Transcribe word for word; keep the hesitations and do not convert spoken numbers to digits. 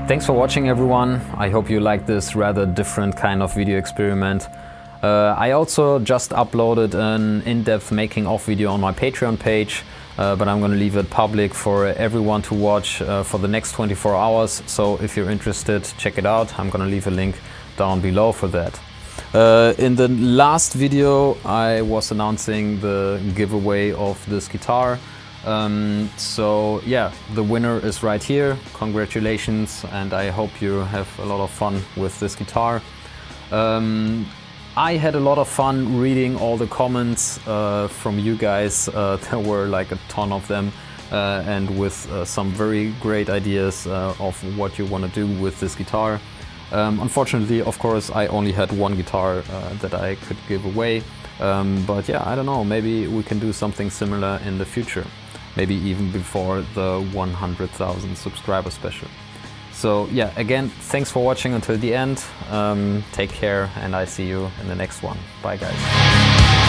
Thanks for watching, everyone. I hope you like this rather different kind of video experiment. Uh, I also just uploaded an in-depth making of video on my Patreon page, uh, but I'm going to leave it public for everyone to watch uh, for the next twenty-four hours. So if you're interested, check it out. I'm going to leave a link down below for that. Uh, in the last video, I was announcing the giveaway of this guitar. Um, so yeah, the winner is right here. Congratulations, and I hope you have a lot of fun with this guitar. Um, I had a lot of fun reading all the comments uh, from you guys. Uh, there were like a ton of them, uh, and with uh, some very great ideas uh, of what you want to do with this guitar. Um, unfortunately, of course, I only had one guitar uh, that I could give away. Um, but yeah, I don't know, maybe we can do something similar in the future. Maybe even before the one hundred thousand subscriber special. So yeah, again, thanks for watching until the end. Um, take care, and I see you in the next one. Bye, guys.